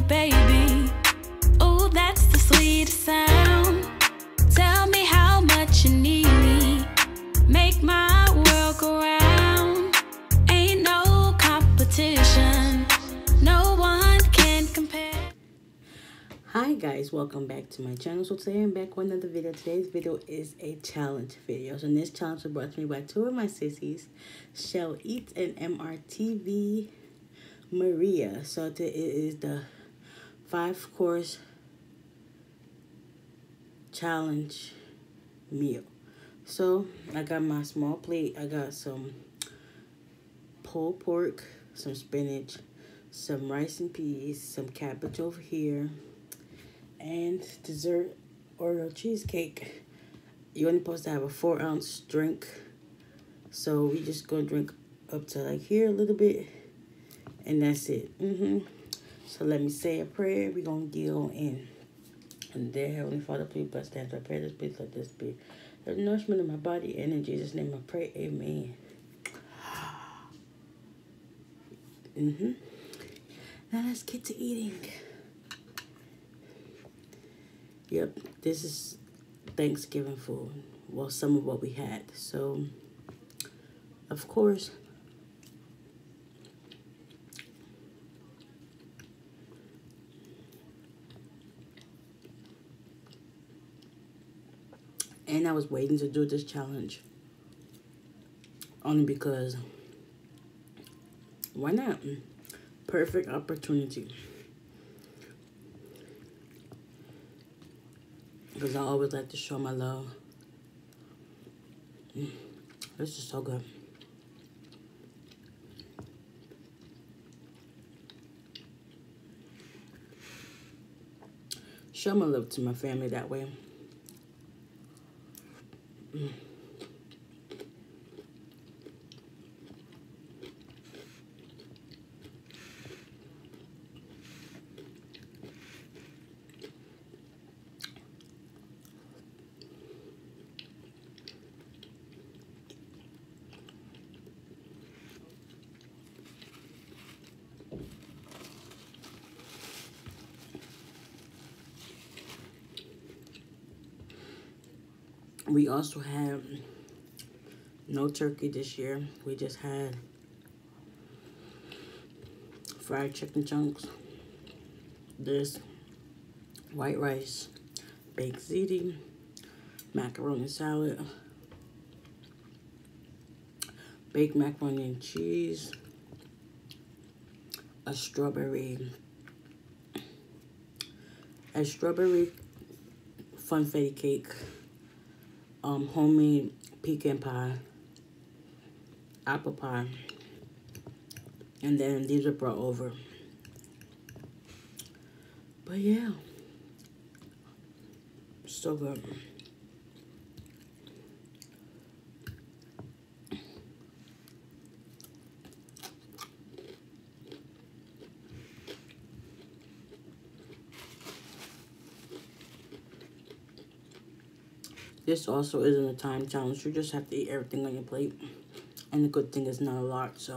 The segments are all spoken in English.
baby. Oh, that's the sweetest sound. Tell me how much you need me. Make my world go round. Ain't no competition. No one can compare. Hi guys, welcome back to my channel. So today I'm back with another video. Today's video is a challenge video. So this challenge was brought to me by two of my sissies, Chelle Eats and MRTV Maria. So it is the 5-course challenge meal. So I got my small plate. I got some pulled pork, some spinach, some rice and peas, some cabbage over here, and dessert Oreo cheesecake. You're only supposed to have a 4-ounce drink, so we just gonna drink up to like here a little bit, and that's it. So let me say a prayer. We're gonna get on in. And dear Heavenly Father, please bless the hands. I pray this, please let this be the nourishment of my body, and in Jesus' name I pray, amen. Now let's get to eating. Yep, this is Thanksgiving food. Well, some of what we had. So, of course, and I was waiting to do this challenge only because why not? Perfect opportunity. Because I always like to show my love. This is so good. Show my love to my family that way. We also have no turkey this year. We just had fried chicken chunks, this white rice, baked ziti, macaroni salad, baked macaroni and cheese, a strawberry funfetti cake, homemade pecan pie, apple pie, and then these are brought over. But yeah, so good. This also isn't a time challenge. You just have to eat everything on your plate. And the good thing is not a lot, so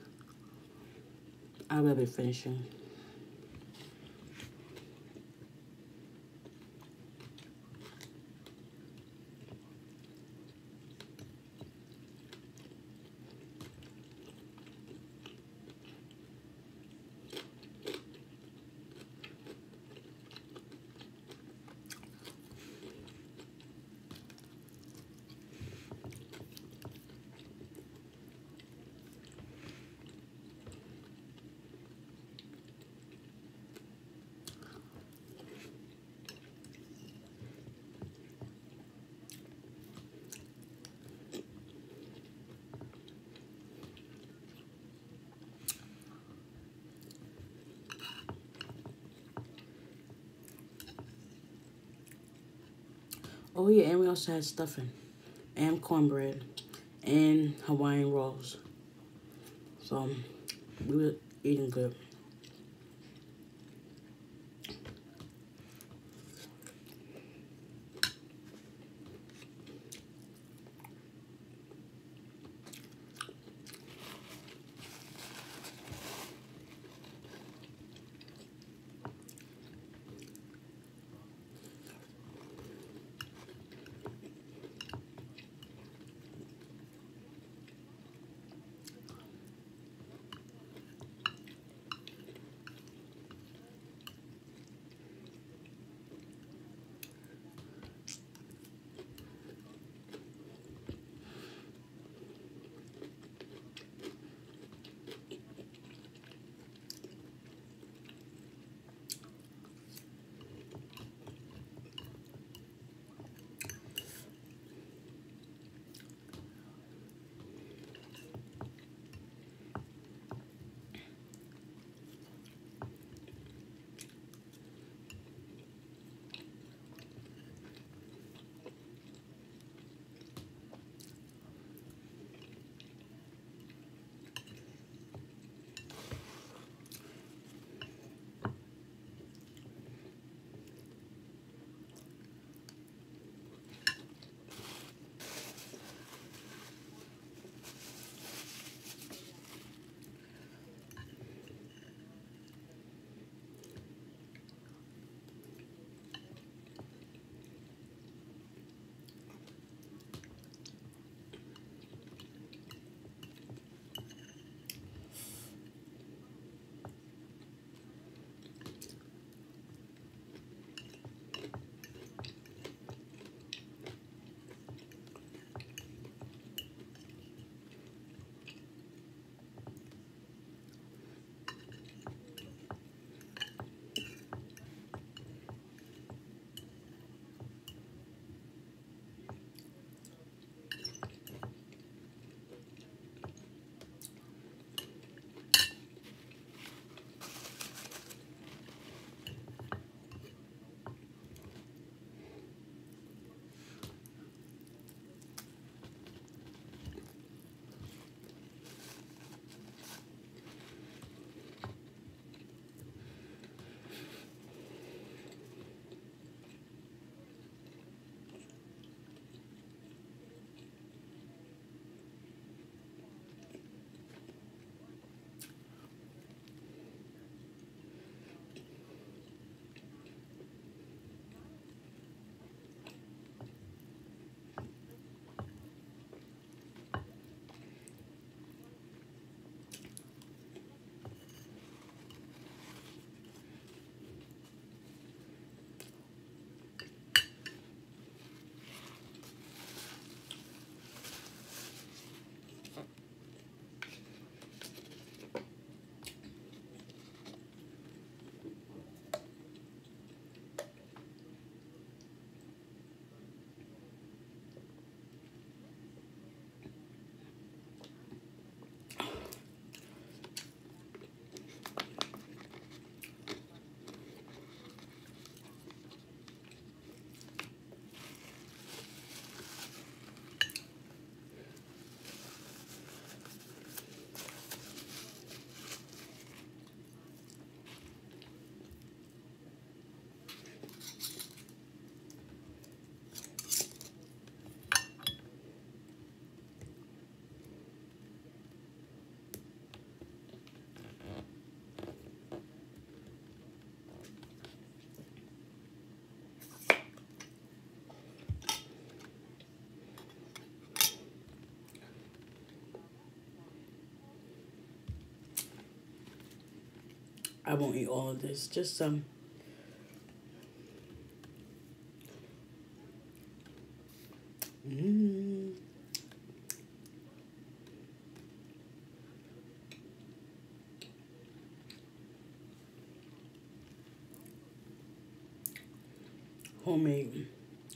I will be finishing. Oh yeah, and we also had stuffing and cornbread and Hawaiian rolls. So we were eating good. I won't eat all of this, just some. Homemade.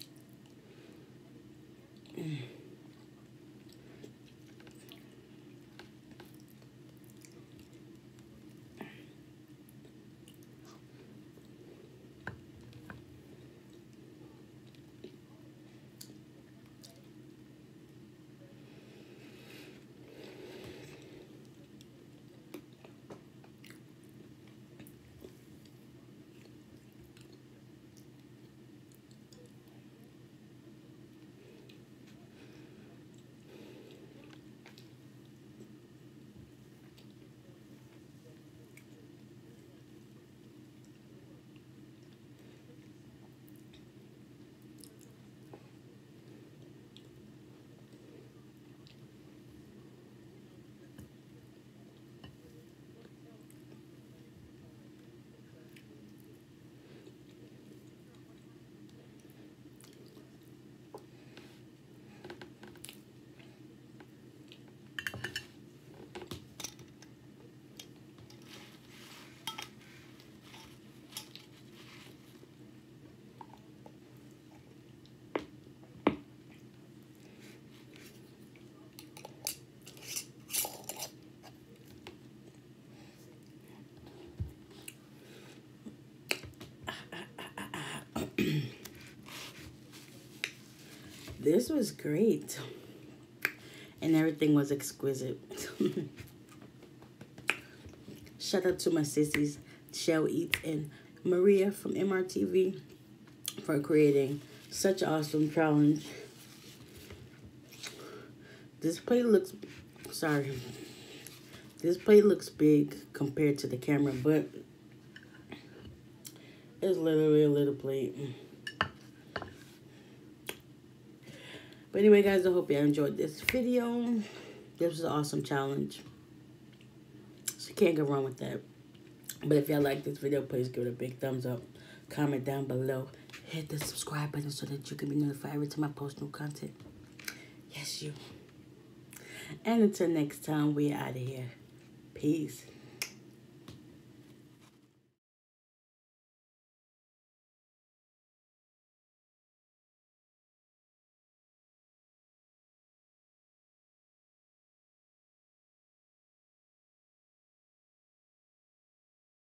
This was great. And everything was exquisite. Shout out to my sissies, Chelle Eats and Maria from MRTV for creating such an awesome challenge. This plate looks, this plate looks big compared to the camera, but it's literally a little plate. But anyway, guys, I hope you enjoyed this video. This was an awesome challenge. So you can't go wrong with that. But if y'all like this video, please give it a big thumbs up. Comment down below. Hit the subscribe button so that you can be notified every time I post new content. Yes, you. And until next time, we're out of here. Peace.